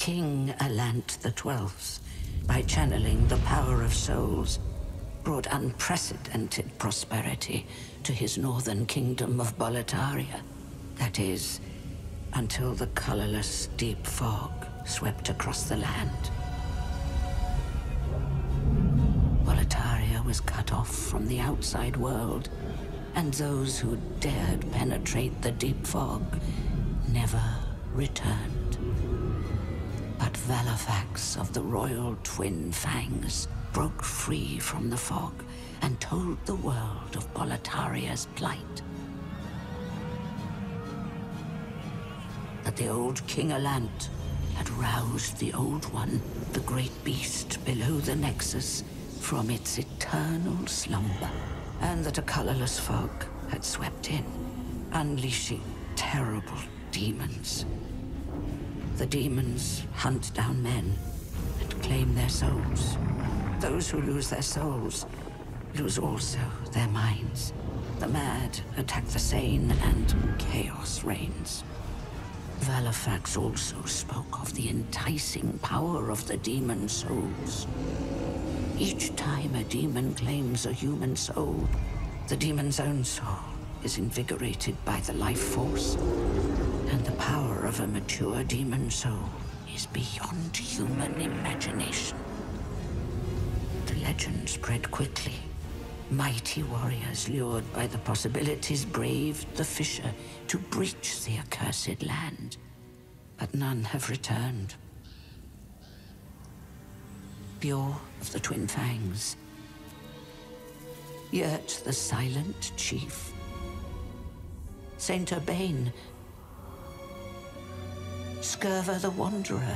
King Alant XII, by channeling the power of souls, brought unprecedented prosperity to his northern kingdom of Boletaria. That is, until the colorless deep fog swept across the land. Boletaria was cut off from the outside world, and those who dared penetrate the deep fog never returned. But Valifax of the Royal Twin Fangs broke free from the fog and told the world of Boletaria's plight. That the old King Alant had roused the Old One, the great beast below the Nexus, from its eternal slumber, and that a colorless fog had swept in, unleashing terrible demons. The demons hunt down men and claim their souls. Those who lose their souls lose also their minds. The mad attack the sane, and chaos reigns. Valifax also spoke of the enticing power of the demon souls. Each time a demon claims a human soul, the demon's own soul is invigorated by the life force, and the power of a mature demon soul is beyond human imagination. The legend spread quickly. Mighty warriors lured by the possibilities braved the fissure to breach the accursed land, but none have returned. Bjor of the Twin Fangs, Yurt the Silent Chief, Saint Urbane, Skirva the Wanderer,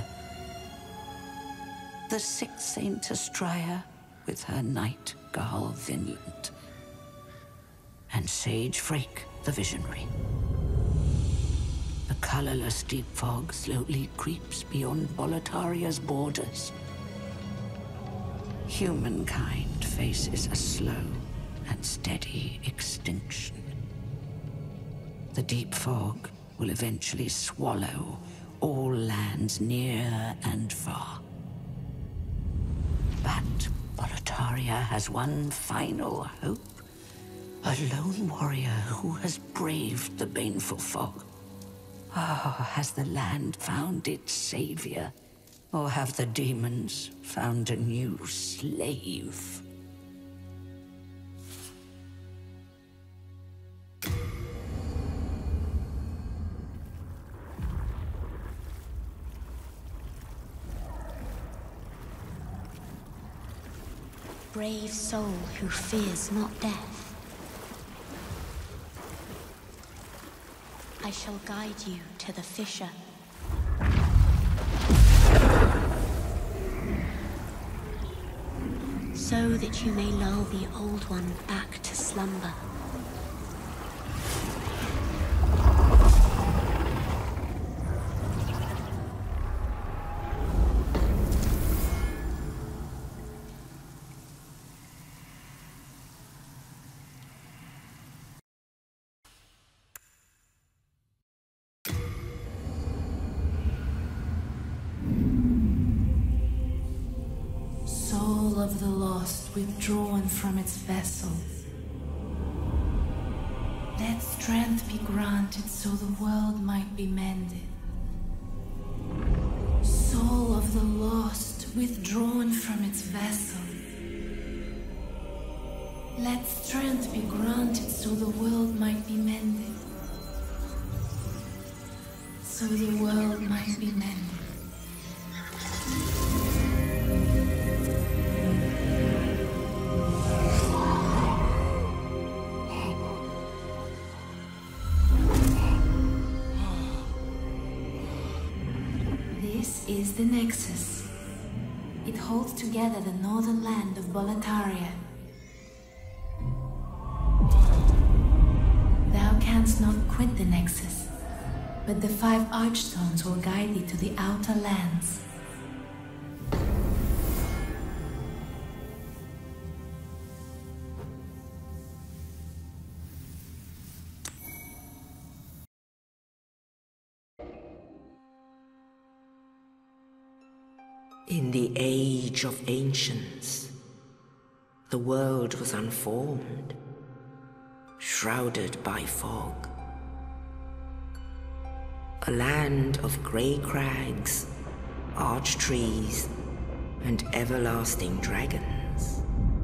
the sixth Saint Astria with her knight Garl Vinland, and Sage Frake the Visionary. The colorless deep fog slowly creeps beyond Boletaria's borders. Humankind faces a slow and steady extinction. The deep fog will eventually swallow all lands near and far. But Boletaria has one final hope. A lone warrior who has braved the baneful fog. Ah, has the land found its savior? Or have the demons found a new slave? Brave soul who fears not death. I shall guide you to the fissure. So that you may lull the Old One back to slumber. Soul of the lost withdrawn from its vessel. Let strength be granted so the world might be mended. Soul of the lost withdrawn from its vessel. Let strength be granted so the world might be mended. So the world might be mended. This is the Nexus. It holds together the northern land of Boletaria. Thou canst not quit the Nexus, but the 5 Archstones will guide thee to the outer lands. In the age of ancients, the world was unformed, shrouded by fog. A land of grey crags, arch trees, and everlasting dragons.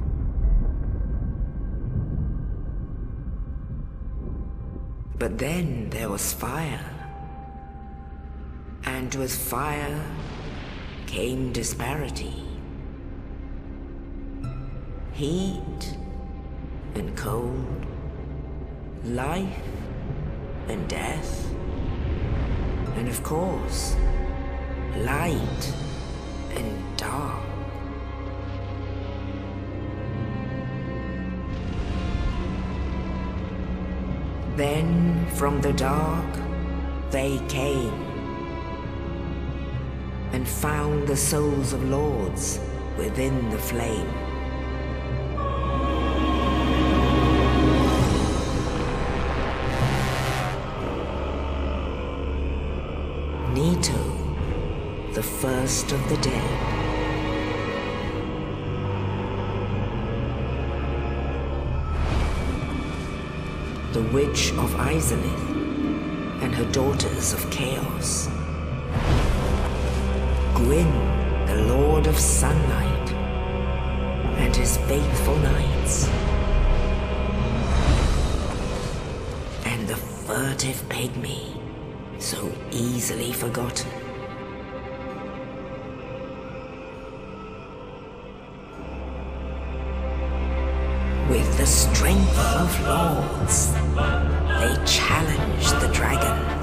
But then there was fire, and with fire came disparity. Heat and cold, life and death, and of course, light and dark. Then from the dark they came and found the souls of lords within the flame. Nito, the first of the dead. The Witch of Izalith and her daughters of Chaos. Gwyn, the Lord of Sunlight, and his faithful knights. And the furtive pygmy, so easily forgotten. With the strength of lords, they challenged the dragons.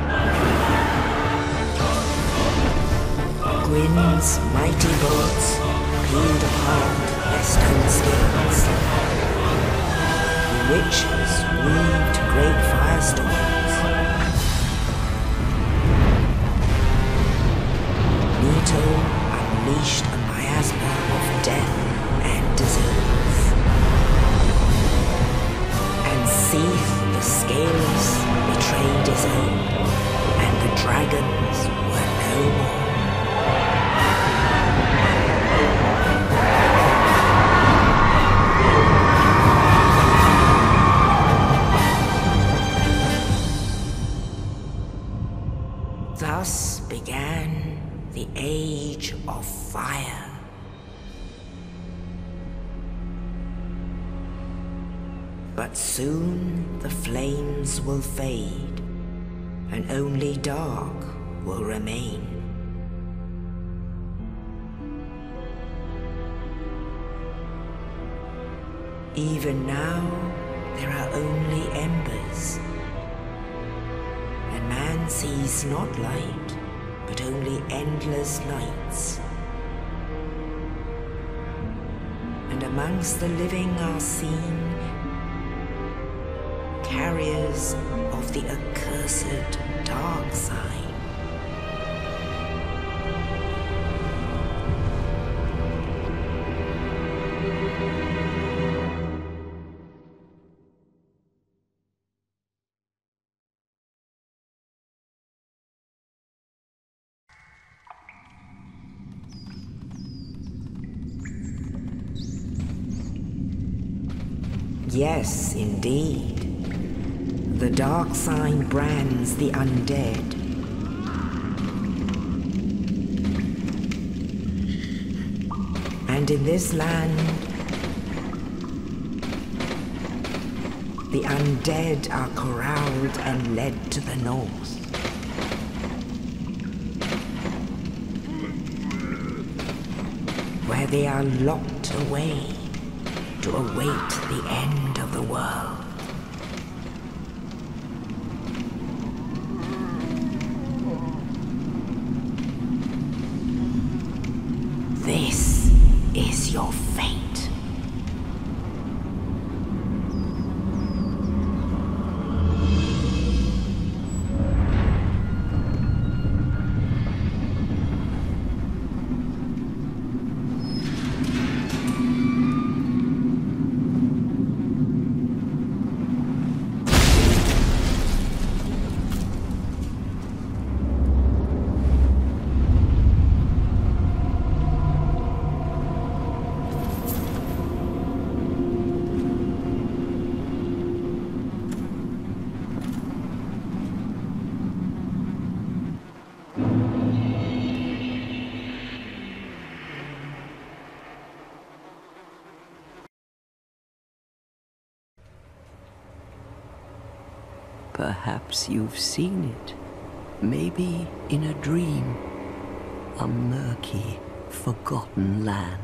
Gwyn's mighty bolts peeled apart their stone skins. The witches weaved great firestorms. Nito unleashed a miasma of death and disease. And Seath the Scaleless betrayed his own, and the dragons were no more. Thus began the Age of Fire. But soon the flames will fade, and only dark will remain. Even now, there are only embers, and man sees not light, but only endless nights. And amongst the living are seen carriers of the accursed dark side. Yes, indeed. The dark sign brands the undead. And in this land, the undead are corralled and led to the north. Where they are locked away to await the end of the world. This is your fate. Perhaps you've seen it. Maybe in a dream. A murky, forgotten land.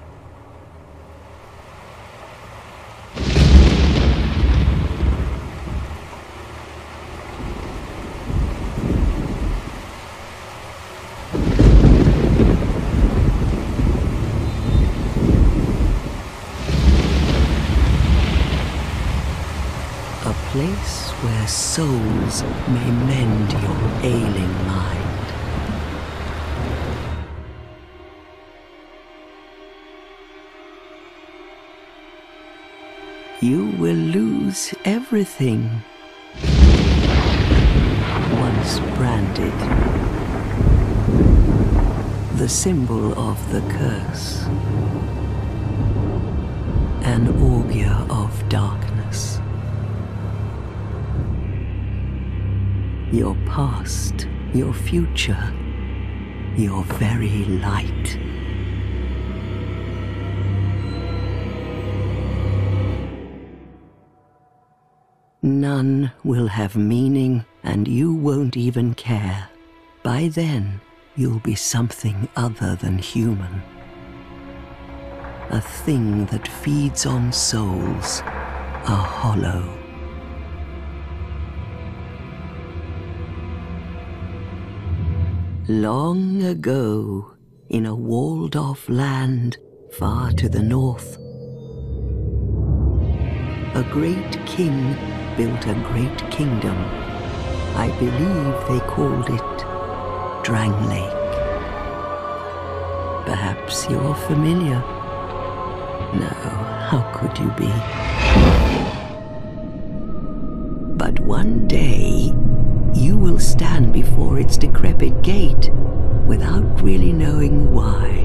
A place where souls may mend your ailing mind. You will lose everything. Once branded, the symbol of the curse, an augur of darkness. Your past, your future, your very light. None will have meaning, and you won't even care. By then, you'll be something other than human. A thing that feeds on souls, a hollow. Long ago, in a walled-off land far to the north, a great king built a great kingdom. I believe they called it Drangleic. Perhaps you're familiar. No, how could you be? But one day, you will stand before its decrepit gate without really knowing why.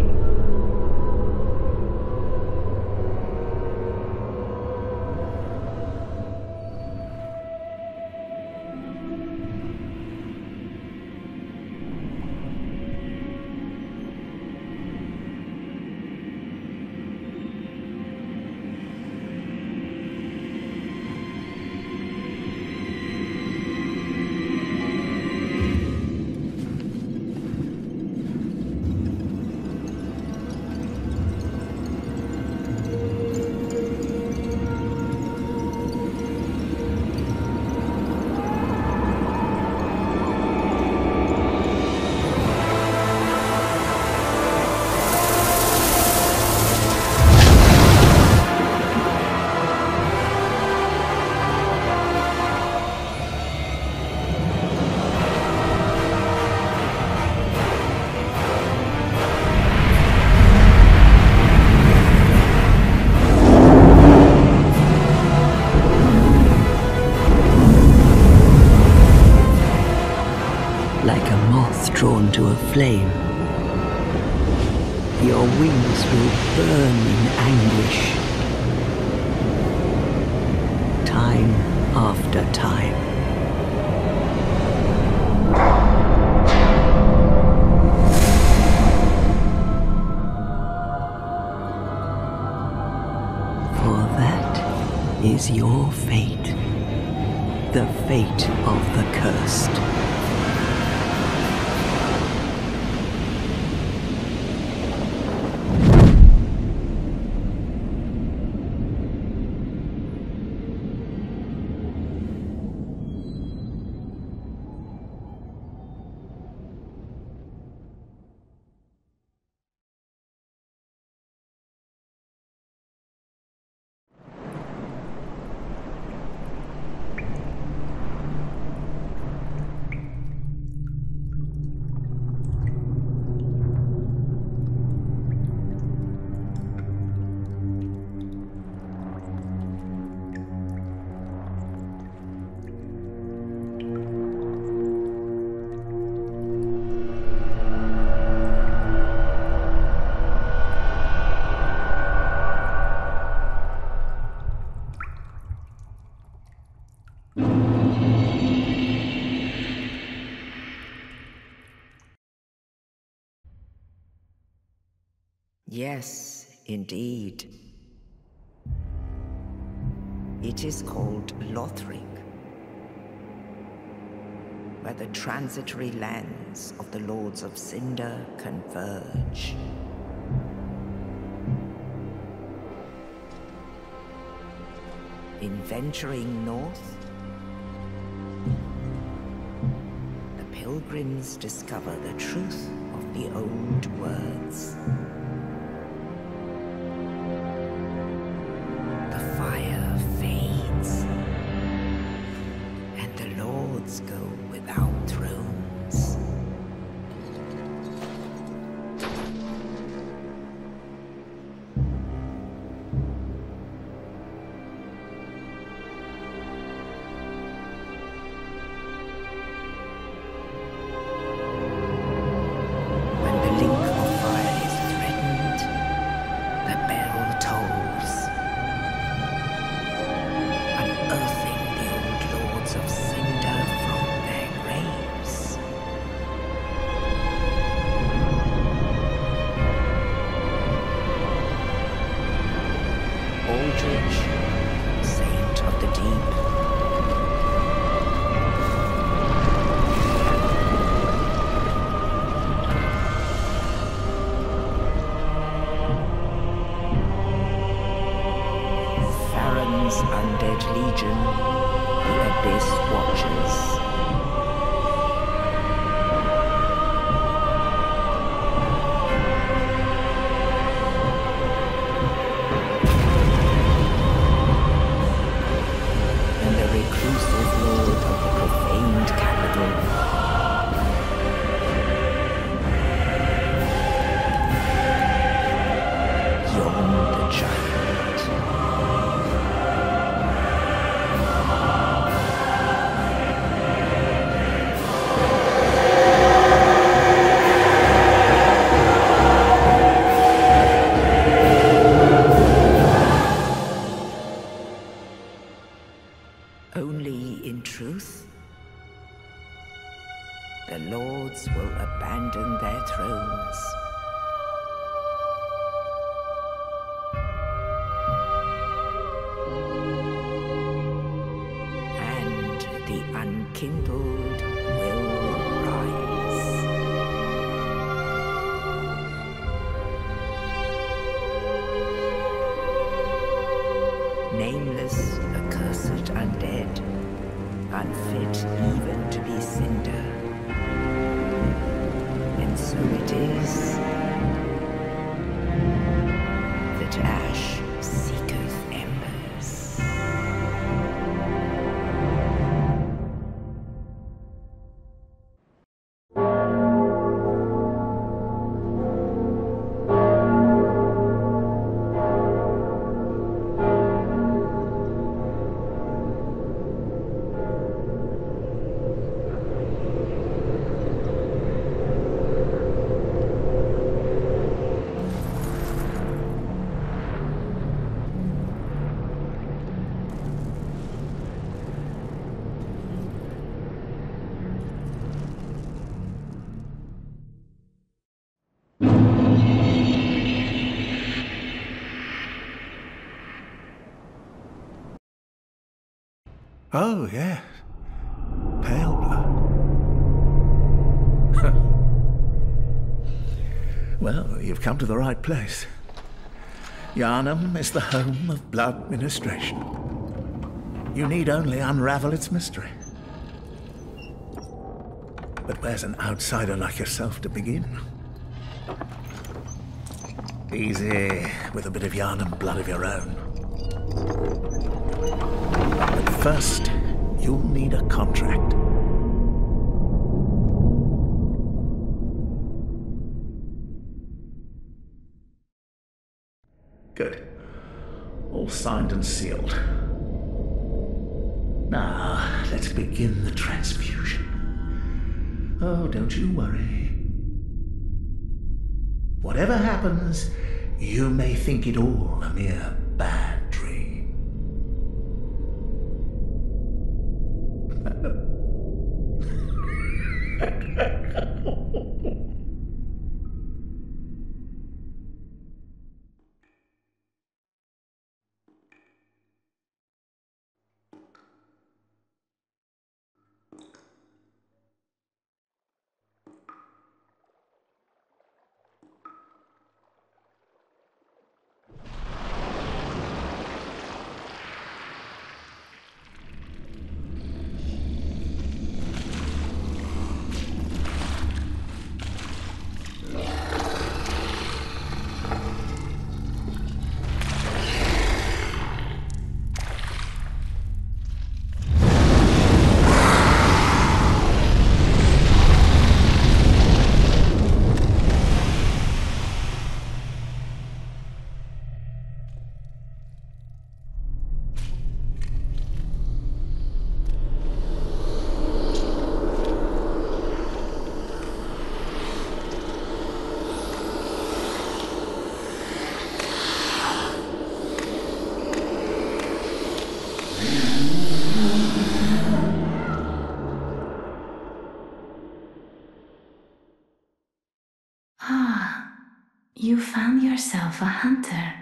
Like a moth drawn to a flame, your wings will burn in anguish, time after time. For that is your fate, the fate of the cursed. Yes, indeed. It is called Lothric. where the transitory lands of the Lords of Cinder converge. In venturing north, the pilgrims discover the truth of the old words. The fire fades, and the lords go without thrones. Saint of the Deep. Farron's undead legion, the Abyss Watchers. Only in truth, the lords will abandon their thrones. And the unkindled will rise. Nameless, accursed undead, unfit even to be cinder. And so it is that ash seeketh embers. Oh, yes. Pale blood. Well, you've come to the right place. Yharnam is the home of blood ministration. You need only unravel its mystery. But where's an outsider like yourself to begin? Easy, with a bit of Yharnam blood of your own. But first, you'll need a contract. Good. All signed and sealed. Now, let's begin the transfusion. Oh, don't you worry. Whatever happens, you may think it all a mere bad dream. found yourself a hunter.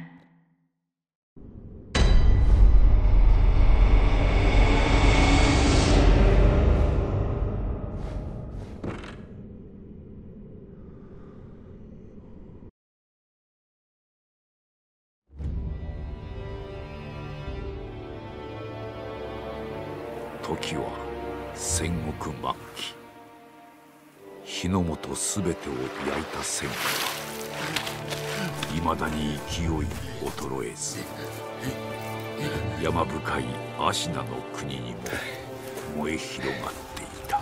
時は戦国末期、日の本すべてを焼いた戦火はいまだに勢い衰えず、山深い芦名の国にも燃え広がっていた。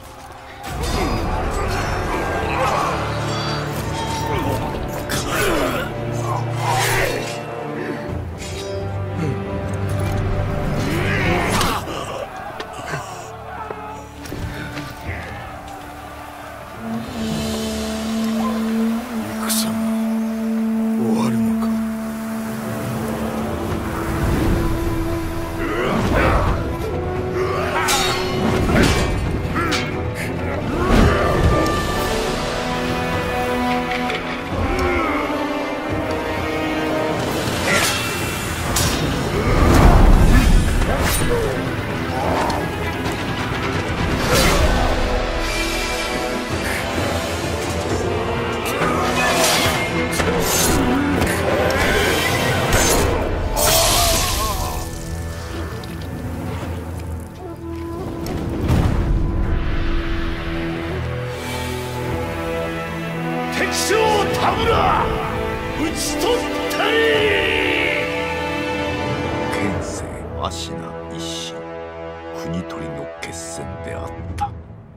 芦名一心、国取りの決戦であった。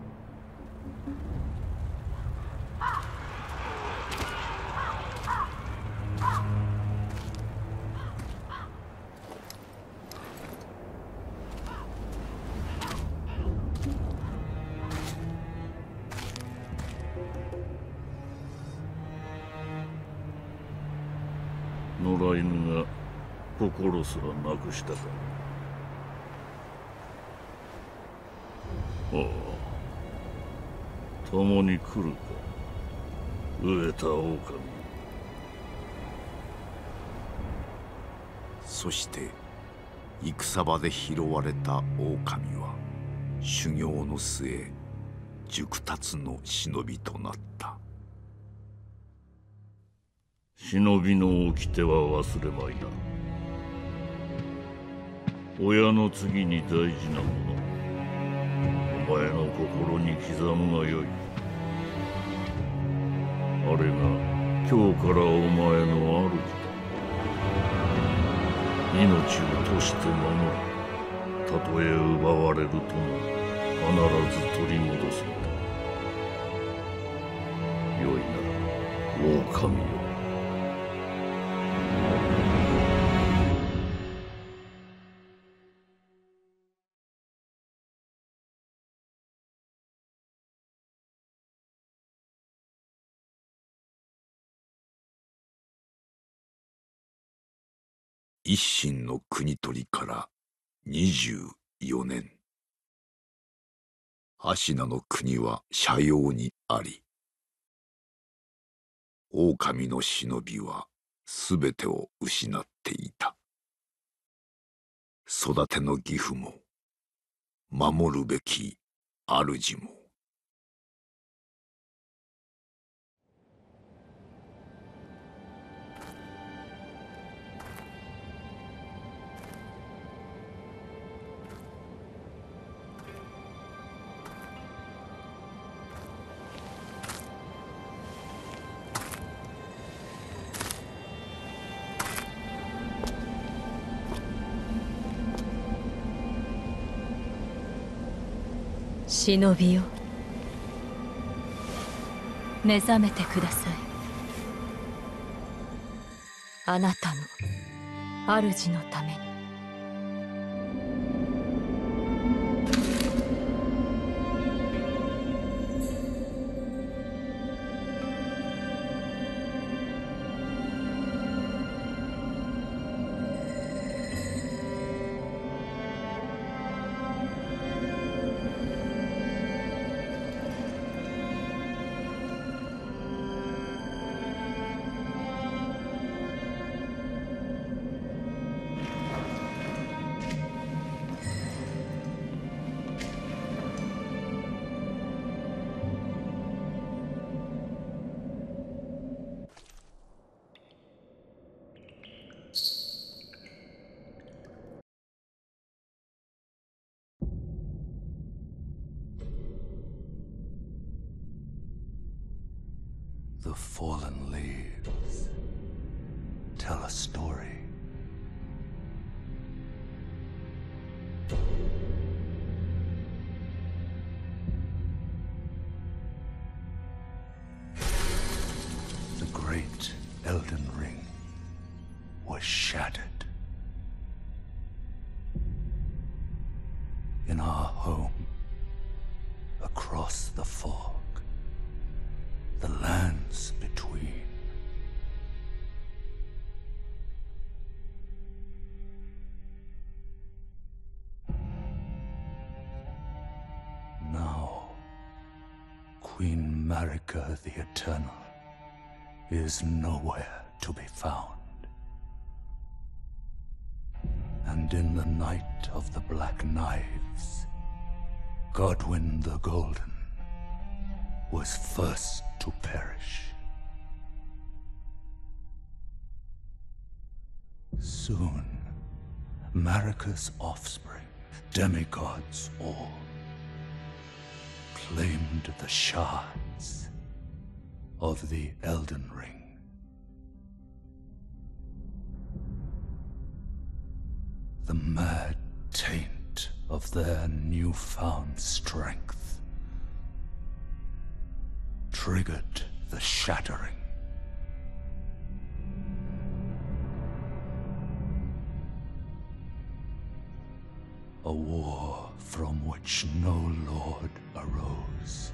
野良犬が心すらなくしたか。ああ、共に来るか、飢えた狼。 そして戦場で拾われた狼は修行の末熟達の忍びとなった。 忍びの掟は忘れまいな。親の次に大事なもの、お前の心に刻むがよい。あれが今日からお前の主だ。命を賭して守り、たとえ奪われるとも必ず取り戻すのだ。よいなら狼よ。 一心の国取りから24年。芦名の国は斜陽にあり、狼の忍びはすべてを失っていた。育ての義父も守るべき主も。 忍びよ、目覚めてください。あなたの主のために。 The fallen leaves tell a story. The great Elden Ring was shattered. In our home, across the fog, the lands between. Now, Queen Marika the Eternal is nowhere to be found. And in the night of the Black Knives, Godwyn the Golden was first to perish. Soon, Marika's offspring, demigods all, claimed the shards of the Elden Ring. The mad taint of their newfound strength triggered the shattering. A war from which no lord arose.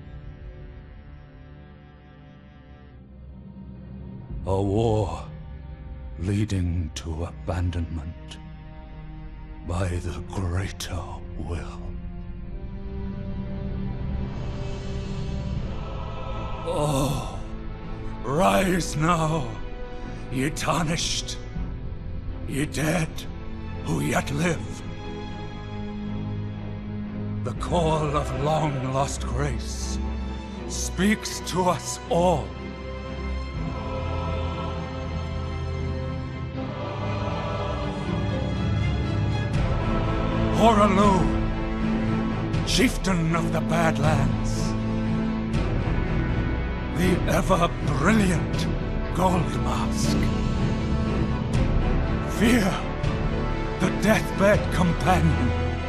A war leading to abandonment by the greater will. Oh, rise now, ye tarnished, ye dead who yet live. The call of long-lost grace speaks to us all. Hoarah, chieftain of the Badlands, the ever-brilliant Goldmask. Fear, the deathbed companion,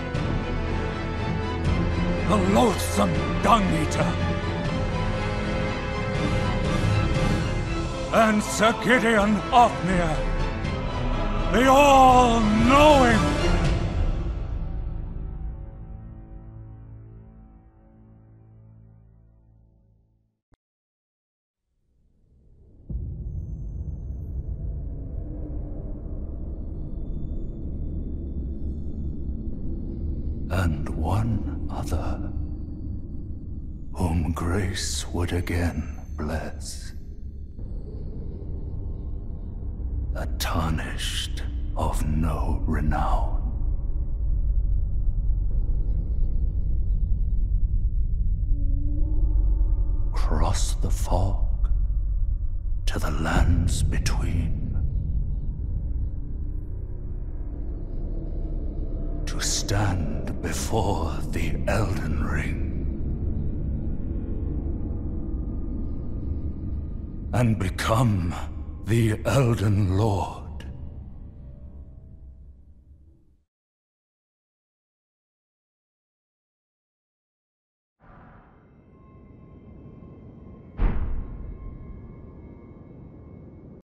the loathsome dung-eater, and Sir Gideon Ofnir, the all-knowing. And one other, whom grace would again bless. A tarnished of no renown. Cross the fog to the lands between. To stand before the Elden Ring and become the Elden Lord.